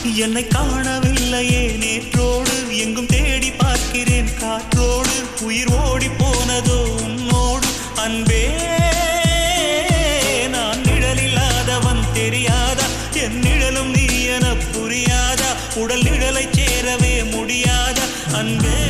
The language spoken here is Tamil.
என்னை காணவில்லையே நேற்றோடு எங்கும் தேடி பார்க்கிறேன் காற்றோடு உயிர் ஓடி போனதோ உன்னோடு அன்பே நான் நிழலில்லாதவன் தெரியாதா என் நிழலும் நீ என புரியாதா உடல் நிழலை சேரவே முடியாதா அன்பே